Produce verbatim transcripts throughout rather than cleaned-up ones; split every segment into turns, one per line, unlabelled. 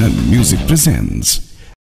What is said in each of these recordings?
Channel Music presents.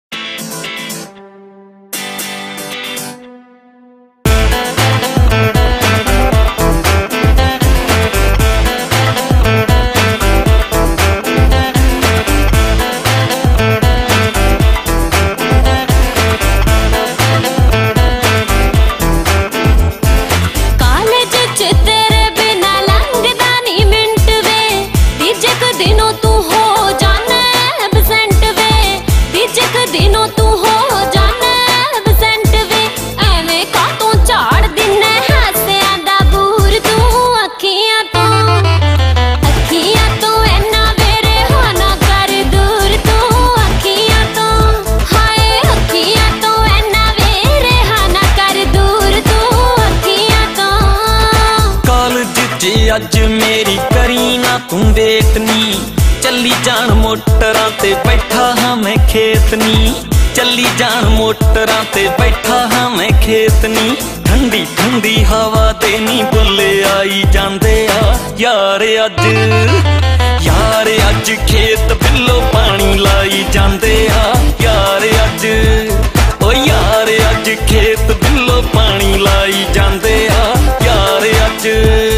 अज मेरी करी ना तू वेटनी, चली जान मोटरां ते बैठा हाँ मैं खेतनी, चली जान मोटरां ते बैठा हाँ मैं खेतनी। ठंडी ठंडी हवा देनी बुल्ले आई जांदे आ यार अज, यार अज खेत बिल्लो पानी लाई जांदे आ यार अज, ओ यार अज खेत बिल्लो पानी लाई जांदे आ यार अज।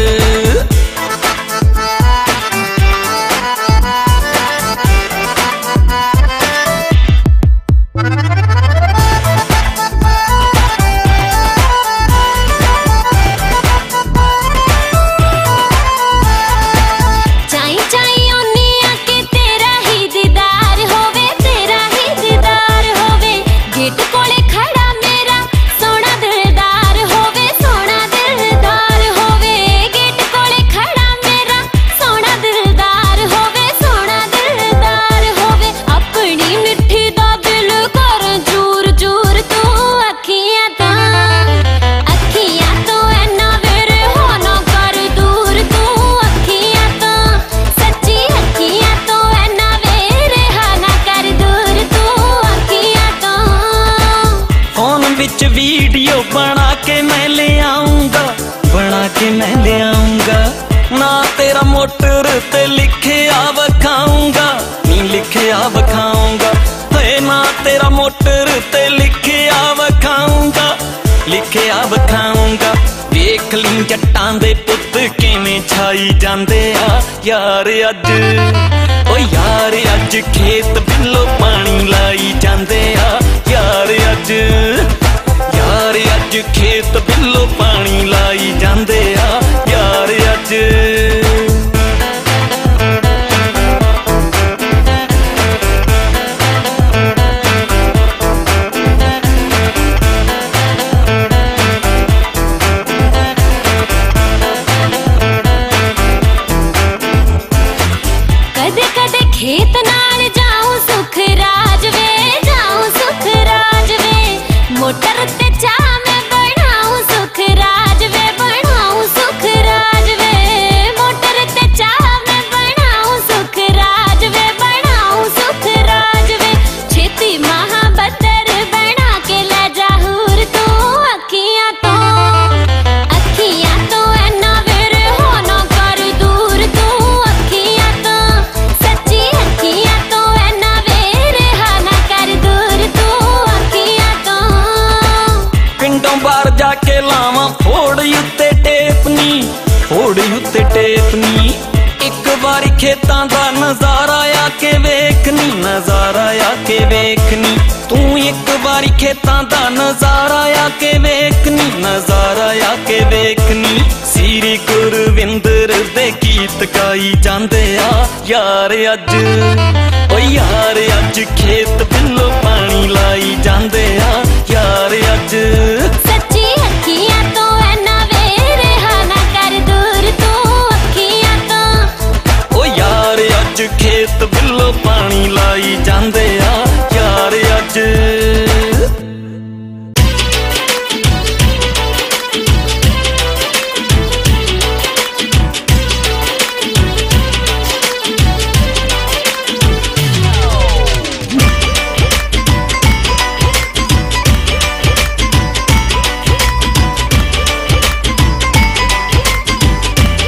वीडियो बना के मैं ले आऊंगा, बना के मैं ले आऊंगा, ना तेरा मोटर ते लिखे आ बखाऊंगा, नी लिखे आ बखाऊंगा, है ना तेरा मोटर ते लिखे आ बखाऊंगा, लिखे आ बखाऊंगा। देख ली जट्टां दे पुत किवें छाई जांदे आ यार अज, ओ यार अज खेत बिल्लो पानी लाई जांदे आ यार अज, यार अज खेत बिल्लो पानी लाई जांदे आ यार अज।
कदे कदे खेत नाल जाऊं सुख राज वे, जाऊं सुख राज वे, मोटर ते
जाके लावा फोड़ उत्ते टेपनी, फोड़ उत्ते टेपनी। एक बारी खेतां दा नजारा आके वेखनी, नजारा आके वेखनी, तू एक बारी खेतां दा नजारा आके वेखनी, नजारा आके वेखनी। सीरी गुरविंदर दे गीत गाई जांदे आ यार अज, ओ यार अज खेत बिल्लो पानी लाई जांदे आ यार अज। खेत बिल्लो पानी लाई जांदे आ यार अज।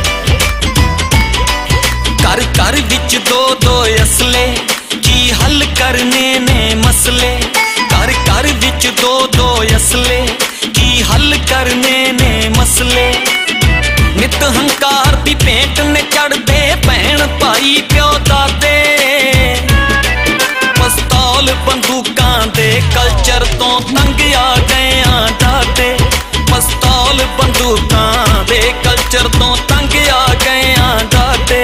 घर घर विच दो दो असले की हल करने ने मसले, घर घर विच दो दो असले, की हल करने ने मसले। नित हंकार दी पेंट ने चढ़दे भैन भाई प्यो दादे, पिस्तौल बंदूकां दे कल्चर तो तंग आ गए आ दादे, पिस्तौल बंदूकां दे कल्चर तो तंग आ गए आ दादे।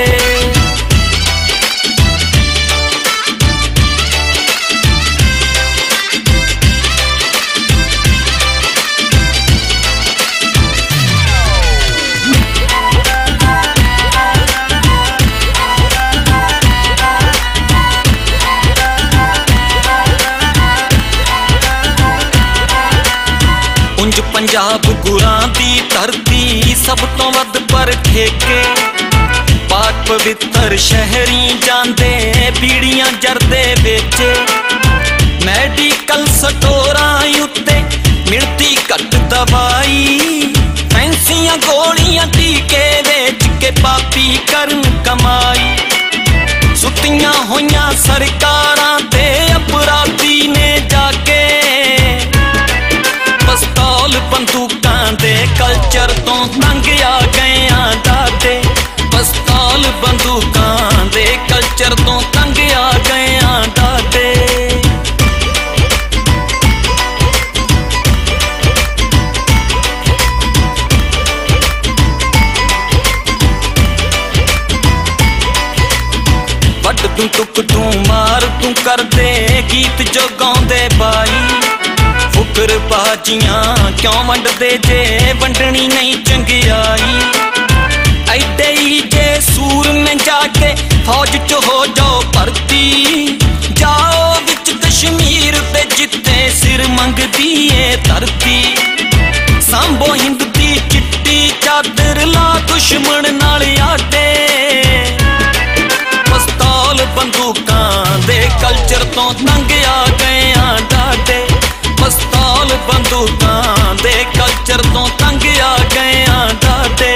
उंज पंजाब गुरां दी धरती सब तो वध पर ठेके, पाक पवित्र शहरी जांदे बीड़ियां जरदे बेचे। मैडिकल स्टोरां उत्ते मिलती घट दवाई, फैंसियां गोलियां टीके बेच के पापी करन कमाई। सुतियां होइयां सरकारां ते अपराधी ने जाके, पिस्तौल बंदूकां दे कल्चर तो तंग आ गए आ दादे, पिस्तौल बंदूकां दे कल्चर तो तंग आ गए आ दादे। वट तू टुक तू मार तू कर दे गीत जो गाउंदे बाई, फुकर बाजियां क्यों वंडदे जे वंडनी नहीं चंगियाई। ऐडे ही जे सूर में जाके फौज च हो जाओ भर्ती, जाओ विच कश्मीर ते जिथे सिर मंगदी ए धरती। सांभो हिंद दी चिट्टी चादर ला दुश्मन नाल आटे, पिस्तौल बंदूकां दे कल्चर तो तंग आ गए आ दादे, पिस्तौल बंदूकां दे कल्चर तो तंग आ गए आ दादे।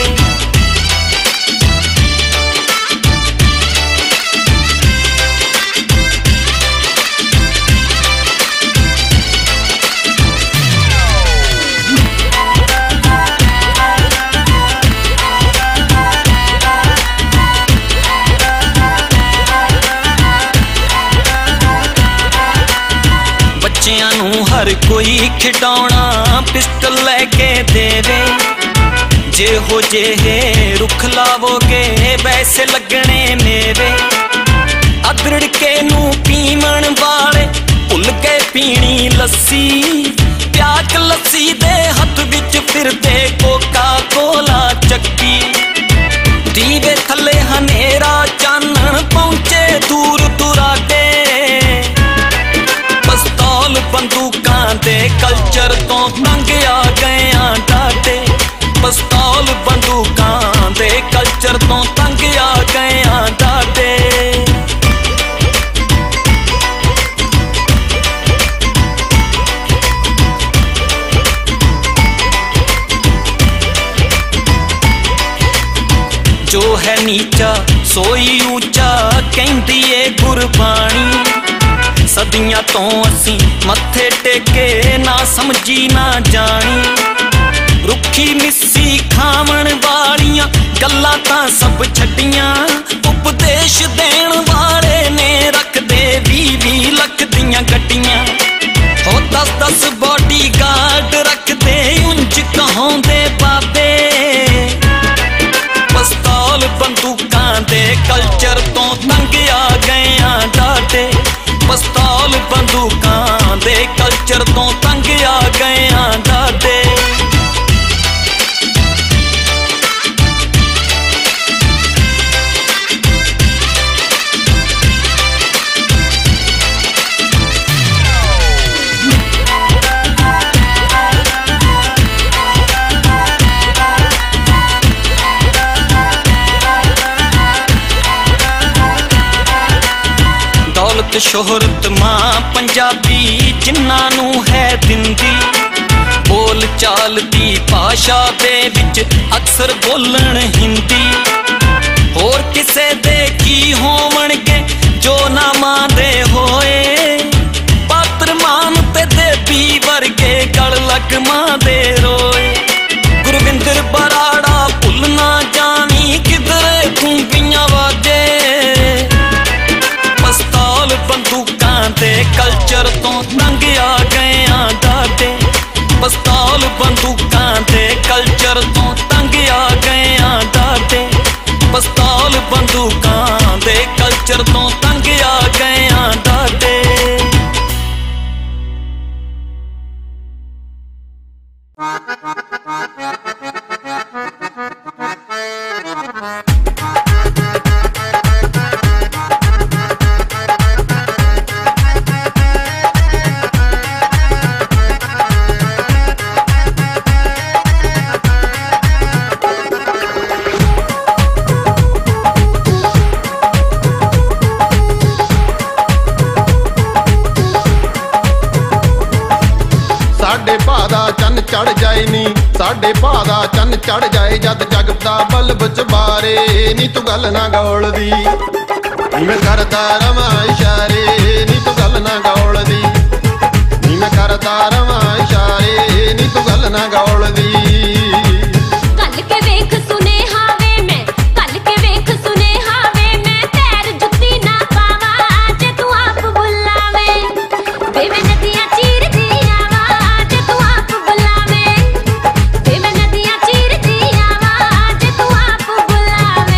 बच्चियां नूं हर कोई खिडौना पिस्टल लैके देवे, जे हो जे हे रुख लावोगे वैसे लगने मेवे। अदरड़ के नूं पीवण वाले भुल गए पीनी लस्सी, प्याक लस्सी दे हथ विच फिरदे कोका कोला चक्की। दीवे थले हनेरा चानण पहुंचे दूर दुराडे, पिस्तौल बंदूकां दे कल्चर तो तंग आ गए आ दादे, पिस्तौल बंदूकां दे कल्चर तो तंग आ गए आ दादे। जो है नीचा सोई ऊंचा कहंदी ए गुरबाणी, सदियां तो असी मत्थे टेके ना समझी ना जानी। रुखी मिस्सी खावण वालियां गल्लां तां सब छड्डियां, उपदेश देण वाले ने रख दे बीह बीह लख दियां गड्डियां। हो दस दस बॉडी गार्ड रख दे उंज कहाउंदे बाबे, पिस्तौल बंदूकां दे कल्चर तो तंग आ गए आ दादे, पिस्तौल बंदूकां दे कल्चर तो तंग आ गए आ दादे। दौलत शोहरत मां पंजाबी जिन्ना नू है दिंदी, बोल चाल दी भाषा दे विच अक्सर बोलण हिंदी। होर किसे दे की होवणगे जो ना मां दे होए,
ਜਾਏ ਨੀ ਸਾਡੇ ਭਾਅ ਦਾ ਚੰਨ ਚੜ ਜਾਏ ਜਦ ਜਗਦਾ ਬਲਬ ਚਬਾਰੇ ਨੀ ਤੂੰ ਗੱਲ ਨਾ ਗੌਲਦੀ ਨੀ ਮੈਂ ਕਰਦਾ ਰਵਾਂ ਇਸ਼ਾਰੇ ਨੀ ਤੂੰ ਗੱਲ ਨਾ ਗੌਲਦੀ ਨੀ ਮੈਂ ਕਰਦਾ ਰਵਾਂ ਇਸ਼ਾਰੇ ਨੀ ਤੂੰ ਗੱਲ ਨਾ ਗੌਲਦੀ
ਕੱਲ ਕੇ ਵੇਖ ਸੁਨੇਹਾ ਵੇ ਮੈਂ ਕੱਲ ਕੇ ਵੇਖ ਸੁਨੇਹਾ ਵੇ ਮੈਂ ਪੈਰ ਜੁੱਤੀ ਨਾ ਪਾਵਾਂ ਜੇ ਤੂੰ ਆਪ ਬੁਲਾਵੇਂ ਵੇ ਮੈਂ ਨਦੀਆਂ ਚੀਰਦੀ ਆਵਾਂ ਜੇ ਤੂੰ ਆਪ ਬੁਲਾਵੇਂ ਵੇ ਮੈਂ ਨਦੀਆਂ ਚੀਰਦੀ ਆਵਾਂ ਜੇ ਤੂੰ ਆਪ ਬੁਲਾਵੇਂ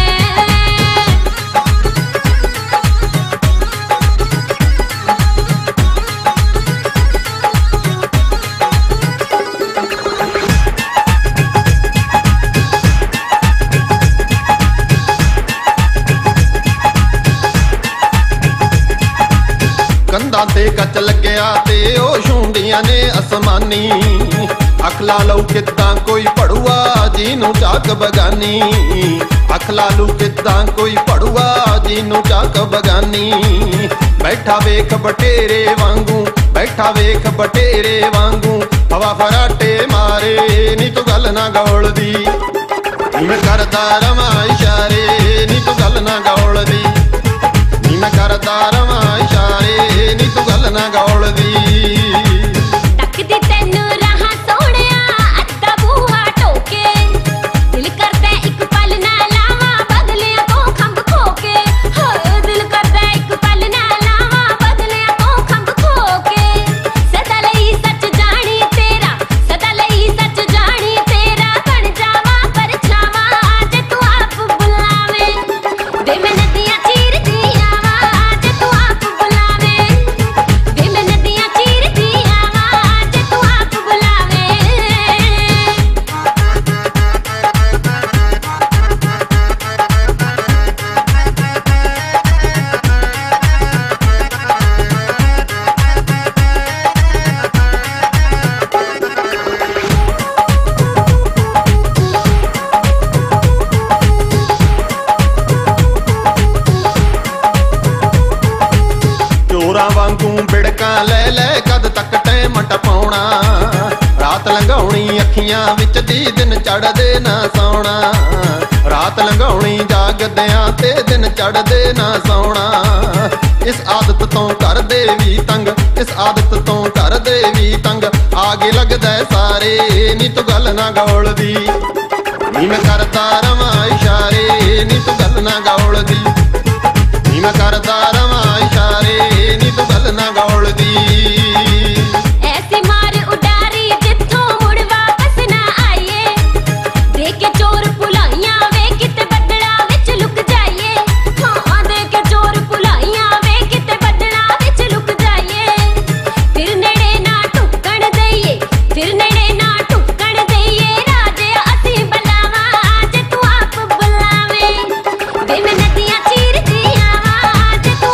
ਕੰਧਾਂ ਤੇ ਕੱਚ ਲੱਗਿਆ ਤੇ ਉਹ ਛੂੰਡੀਆਂ ਨੇ ਅਸਮਾਨੀ ਅੱਖ ਲਾ ਲਊ ਕਿੱਦਾਂ ਕੋਈ ਭੜੂਆ ਜਿਹਨੂੰ ਚਾਕ ਬਗਾਨੀ ਅੱਖ ਲਾ ਲਊ ਕਿੱਦਾਂ ਕੋਈ ਭੜੂਆ ਜਿਹਨੂੰ ਚਾਕ ਬਗਾਨੀ ਬੈਠਾ ਵੇਖ ਬਟੇਰੇ ਵਾਂਗੂ ਬੈਠਾ ਵੇਖ ਬਟੇਰੇ ਵਾਂਗੂ ਹਵਾ ਫਰਾਟੇ ਮਾਰੇ ਨੀ ਤੂੰ ਗੱਲ ਨਾ ਗੌਲਦੀ ਨੀ ਮੈਂ ਕਰਦਾ ਰਵਾਂ ਇਸ਼ਾਰੇ ਨੀ ਤੂੰ ਗੱਲ ਨਾ ਗੌਲਦੀ ਨੀ ਮੈਂ ਕਰਦਾ ਰਵਾਂ ਇਸ਼ਾਰੇ ਨੀ ਤੂੰ ਗੱਲ ਨਾ ਗੌਲਦੀ
ਤੱਕਦੀ ਤੈਨੂੰ ਰਾਹਾਂ ਸੋਹਣਿਆ ਅੱਧਾ ਬੂਹਾ ਟੋਕੇ ਦਿਲ ਕਰਦਾ ਇੱਕ ਪਲ ਨਾ ਲਾਵਾਂ ਬਦਲਿਆਂ ਤੋਂ ਖੰਭ ਖੋ ਕੇ ਹੋ ਦਿਲ ਕਰਦਾ ਇੱਕ ਪਲ ਨਾ ਲਾਵਾਂ ਬਦਲਿਆਂ ਤੋਂ ਖੰਭ ਖੋ ਕੇ ਸਦਾ ਲਈ ਸੱਚ ਜਾਣੀ ਤੇਰਾ ਸਦਾ ਲਈ ਸੱਚ ਜਾਣੀ ਤੇਰਾ ਬਣ ਜਾਵਾਂ ਪਰਛਾਵਾਂ ਜੇ ਤੂੰ ਆਪ ਬੁਲਾਵੇਂ ਵੇ ਮੈਂ ਨਦੀਆਂ ਚੀਰਦੀ ਆਵਾਂ ਜੇ ਤੂੰ ਆਪ ਬੁਲਾਵੇਂ ਵੇ ਮੈਂ ਨਦੀਆਂ ਚੀਰਦੀ ਆਵਾਂ ਜੇ ਤੂੰ ਆਪ ਬੁਲਾਵੇਂ
ਚੋਰਾਂ ਵਾਂਗੂ ਬਿੜਕਾਂ ਲੈ ਲੈ ਕਦ ਤੱਕ ਟਾਈਮ ਟਪਾਉਣਾ ਰਾਤ ਲੰਘਾਉਣੀ ਅੱਖੀਆਂ ਵਿੱਚ ਦੀ ਦਿਨ ਚੜਦੇ ਨਾ ਸੌਣਾ ਰਾਤ ਲੰਘਾਉਣੀ ਜਾਗਦਿਆਂ ਤੇ ਦਿਨ ਚੜਦੇ ਨਾ ਸੌਣਾ ਇਸ ਆਦਤ ਤੋਂ ਕਰਦੇ ਵੀ ਤੰਗ ਇਸ ਆਦਤ ਤੋਂ ਕਰਦੇ ਵੀ ਤੰਗ ਆਗੇ ਲੱਗਦਾ ਸਾਰੇ ਨੀ ਤੂੰ ਗੱਲ ਨਾ ਗੌਲਦੀ ਨੀ ਮੈਂ ਕਰਦਾ ਰਵਾਂ ਇਸ਼ਾਰੇ ਨੀ ਤੂੰ ਗੱਲ ਨਾ ਗੌਲਦੀ ਨੀ ਮੈਂ ਕਰਦਾ ਰਵਾਂ ਇਸ਼ਾਰੇ ਨੀ ਤੂੰ ਗੱਲ ਨਾ ਗੌਲਦੀ
ਐਸੀ ਮਾਰ ਉਡਾਰੀ ਜਿੱਥੋਂ ਮੁੜ ਵਾਪਸ ਨਾ ਆਈਏ ਦੇ ਕੇ ਚੋਰ ਭੁਲਾਈਆਂ ਵੇ ਕਿਤੇ ਬੱਦਲਾਂ ਵਿੱਚ ਲੁਕ ਜਾਈਏ ਹਾਂ ਦੇ ਕੇ ਚੋਰ ਭੁਲਾਈਆਂ ਵੇ ਕਿਤੇ ਬੱਦਲਾਂ ਵਿੱਚ ਲੁਕ ਜਾਈਏ ਫਿਰ ਨੇੜੇ ਨਾ ਟੁੱਕਣ ਦਈਏ ਫਿਰ ਨੇੜੇ ਨਾ ਟੁੱਕਣ ਦਈਏ ਰਾਜੇ ਅਸੀਂ ਬੁਲਾਵਾਂ ਜੇ ਤੂੰ ਆਪ ਬੁਲਾਵੇਂ ਵੇ ਮੈਂ ਨਦੀਆਂ ਚੀਰਦੀ ਆਵਾਂ ਜੇ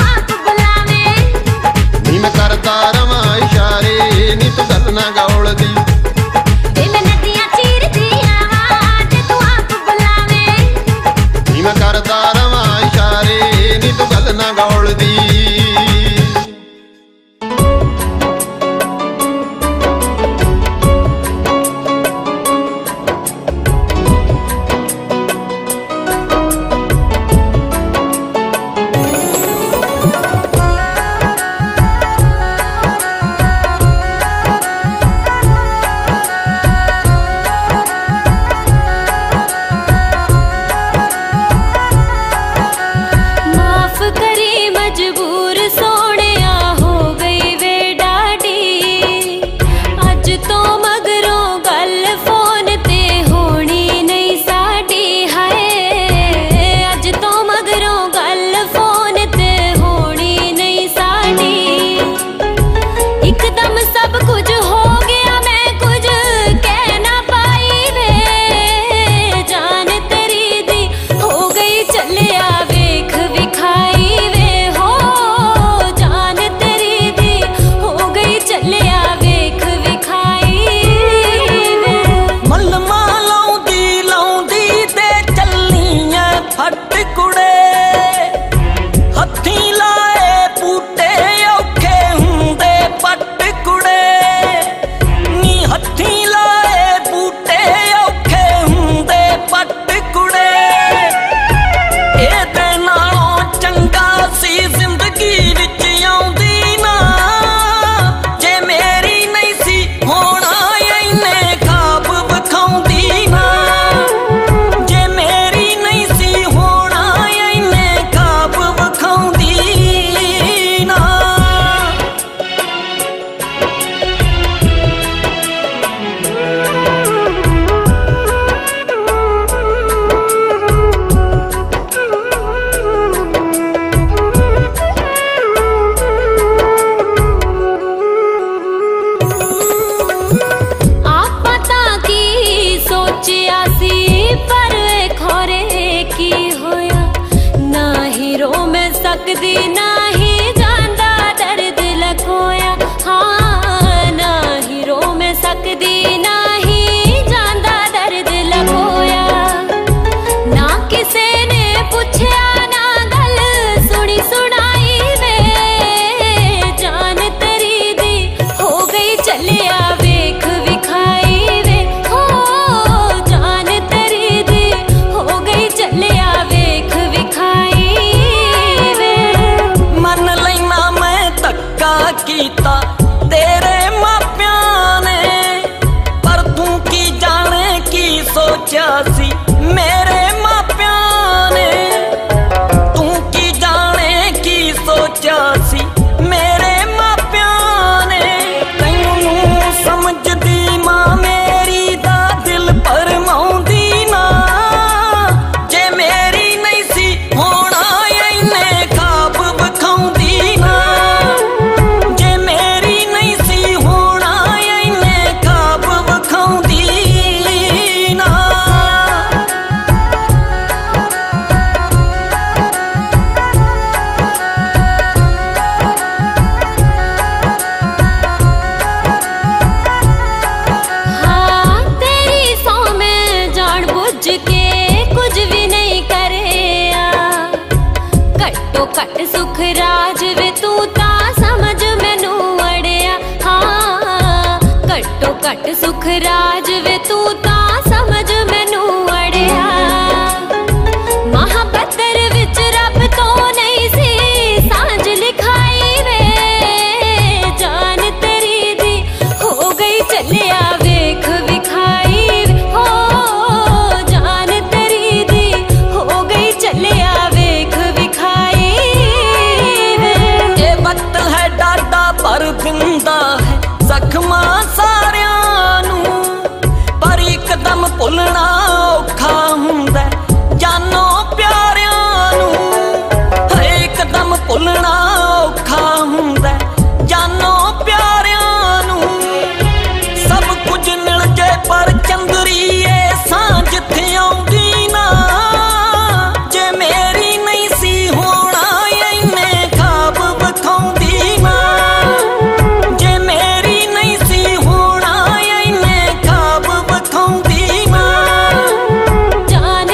सुख राज वे तू ता समझ मैनू अड़िया। हाँ घट्टो घट सुख राज वे तू ता समझ मैनू अड़िया। महाबदर विच रब तो नहीं सी सांझ लिखाई वे, जान तेरी दी हो गई चलिया वेख विखाई वे। हो जान तेरी दी हो गई चलिया वेख विखाई वे।
ये वक्त है डाडा पर दिंदा है जख्मा सारियां नू, पर एकदम भुलना औखा हुंदा जानो प्यारियां नू। एकदम भुलना औखा हुंदा जानो प्यारियां नू। सब कुछ मिल जाए पर चंदरीए सांझ थे आउंदी ना, जे मेरी नहीं सी होना इन्ने खाब विखाउंदी ना। जे मेरी नहीं सी होना इन्ने खाब विखाउंदी ना।
जान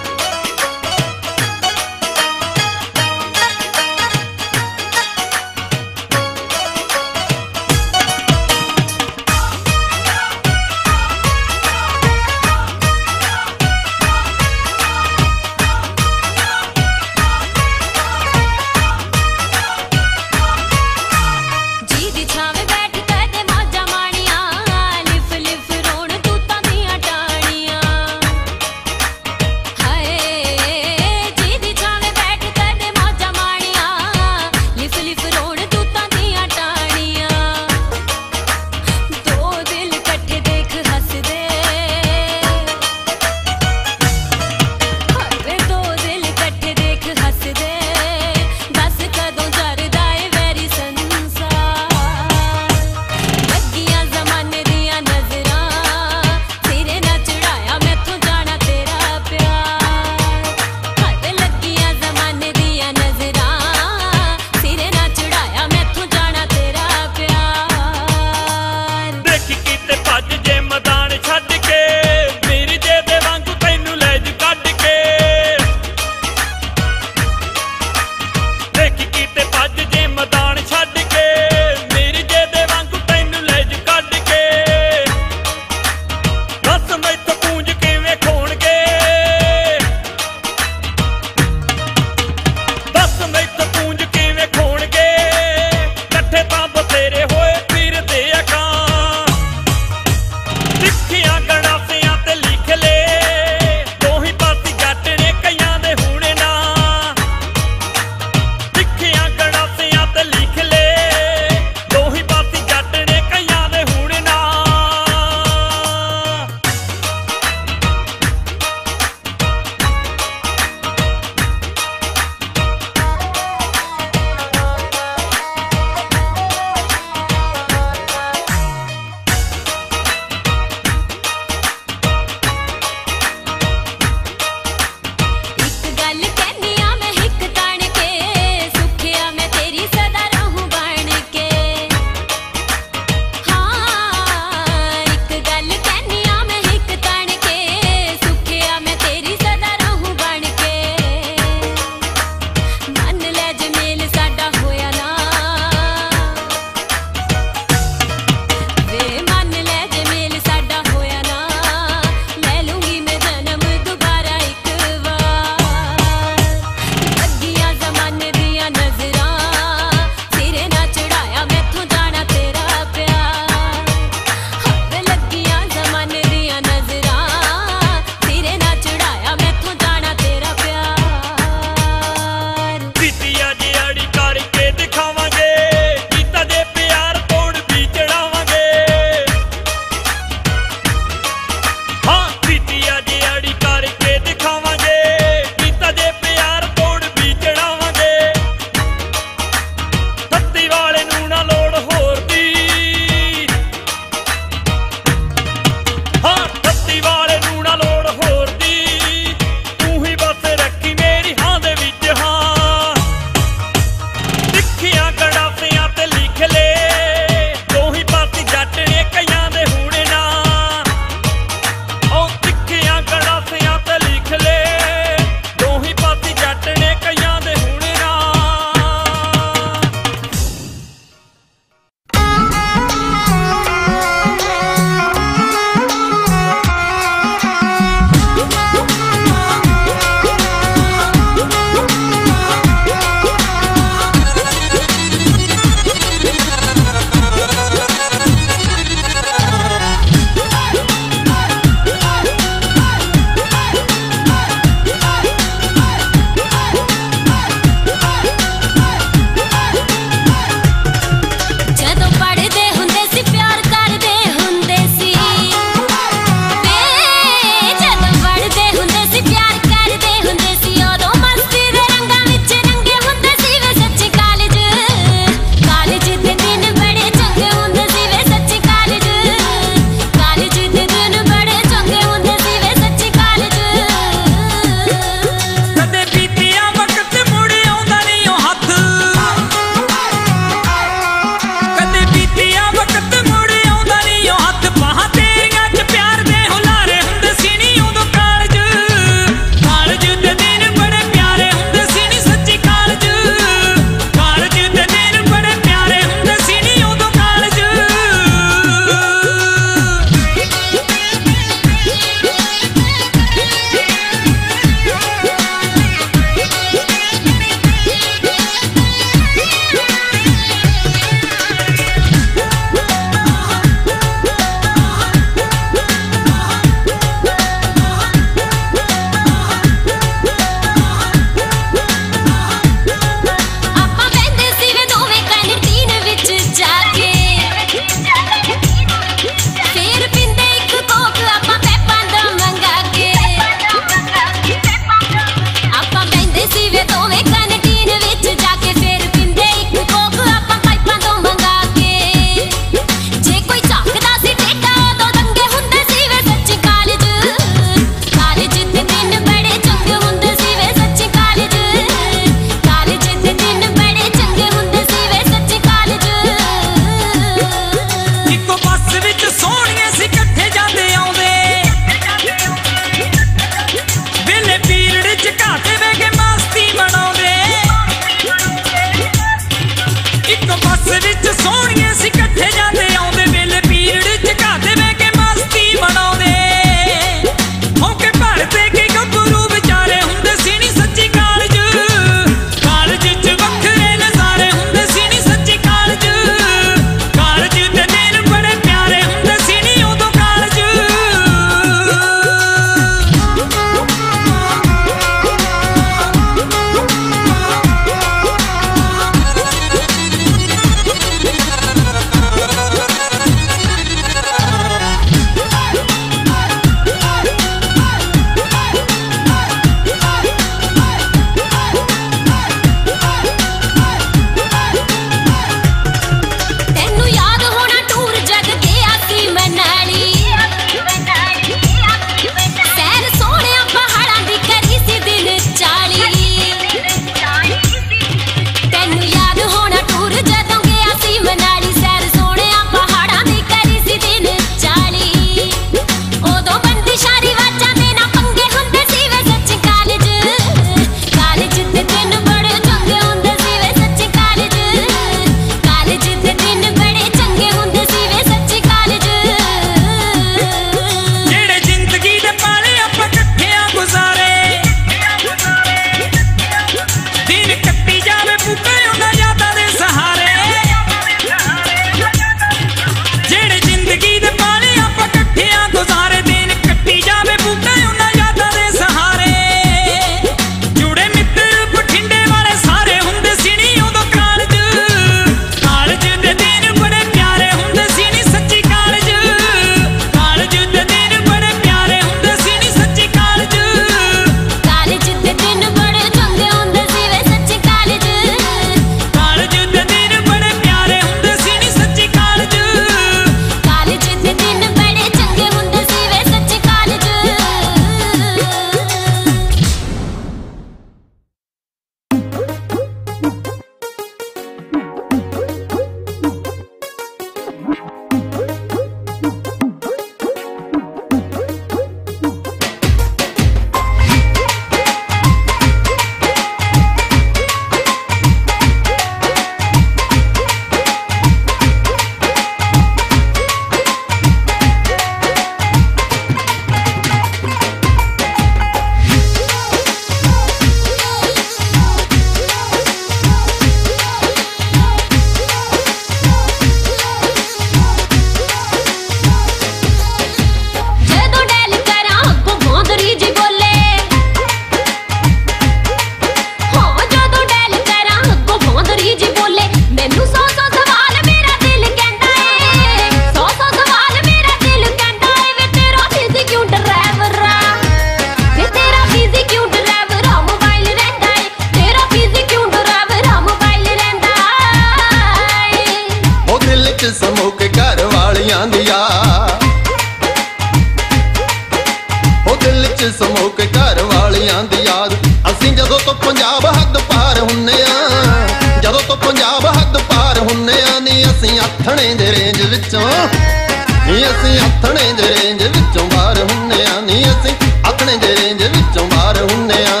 हद पार हुन्ने आ जदों तो पंजाब हद पार हुन्ने आ नी असीं आथणे दे रेंज विचों नी असीं आथणे दे रेंज विचों बाहर हुन्ने आ नी असीं आथणे दे रेंज विचों बाहर हुन्ने आ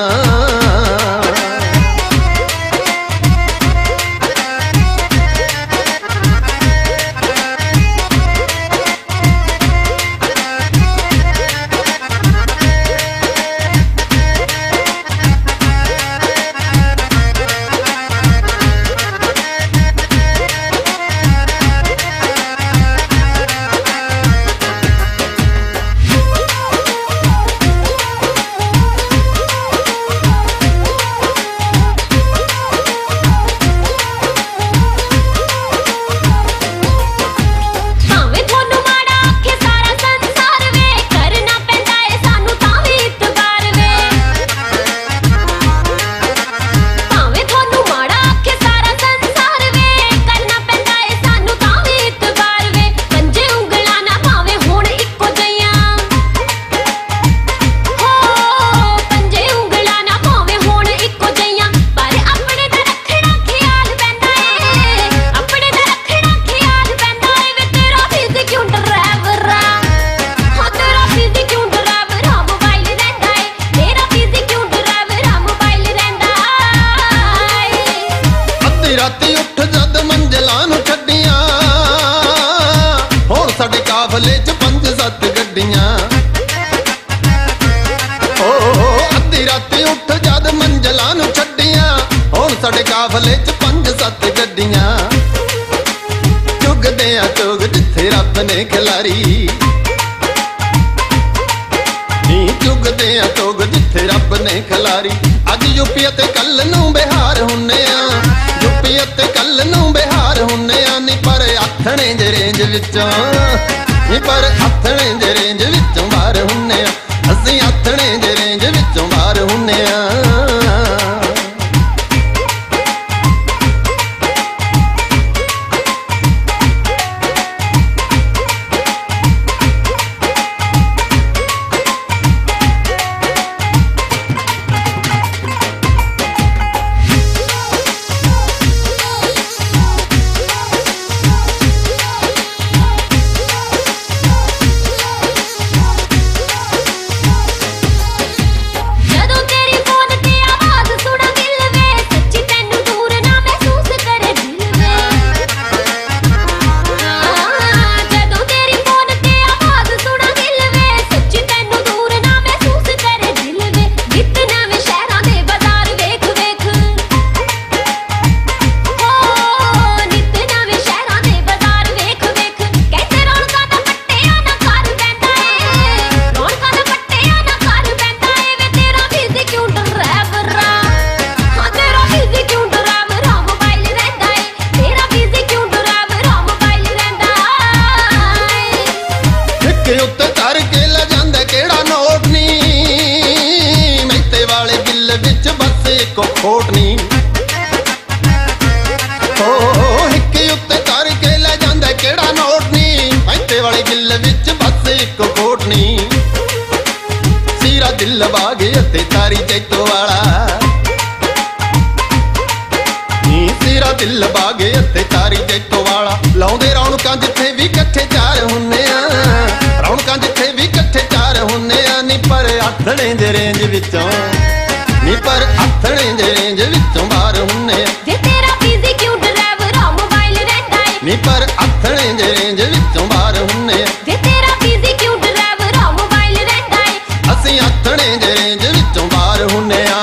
ਸਾਡੇ ਕਾਫਲੇ ਚ ਪੰਜ ਸੱਤ ਗੱਡੀਆਂ ਚੁਗਦੇ ਆ ਚੁਗ ਜਿੱਥੇ ਰੱਬ ਨੇ ਖਿਲਾਰੀ ਨੀ ਚੁਗਦੇ ਆ ਚੁਗ ਜਿੱਥੇ ਰੱਬ ਨੇ ਖਿਲਾਰੀ ਅੱਜ ਯੂਪੀ ਅਤੇ ਕੱਲ ਨੂੰ ਬਿਹਾਰ ਹੁੰਨੇ ਆ ਯੂਪੀ ਅਤੇ ਕੱਲ ਨੂੰ ਬਿਹਾਰ ਹੁੰਨੇ ਆ ਨੀ ਪਰ ਆਥਣੇ ਦੇ ਰੇਂਜ ਵਿੱਚੋਂ ਨੀ ਪਰ ਆਥਣੇ ਦੇ ਰੇਂਜ ਵਿੱਚੋਂ ਬਾਹਰ ਹੁੰਨੇ ਆ ਅਸੀਂ ਆਥਣੇ ਦੇ ਰੇਂਜ ਵਿੱਚੋਂ ਬਾਹਰ ਹੁੰਨੇ ਆ खोट नी हो हिक्के उत्ते कर के ले जांदा केड़ा नोट नी पैंते वाले गिल विच बस एक कोट नी सीरा दिल बागे ते तारी जैतो वाला नी सीरा दिल बागे ते तारी जैतो वाला लाउंदे रौनकां जिथे भी इकट्ठे चार हुन्ने आ रौनकां जिथे भी इकट्ठे चार हुन्ने आ नी पर आथणे दे रेंज विचों नी पर आथणे दे रेंज विचों बाहर हुन्ने
जे तेरा बिजी क्यों ड्राइवर आ मोबाइल रहंदा है
नी पर आथणे दे रेंज विचों बाहर हुन्ने
जे तेरा बिजी क्यों ड्राइवर आ मोबाइल रहंदा है
ਅਸੀਂ ਆਥਣੇ ਦੇ ਰੇਂਜ ਵਿੱਚੋਂ ਬਾਹਰ ਹੁੰਨੇ ਆ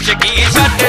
ਇਸ਼ਕੀ ਛੱਡ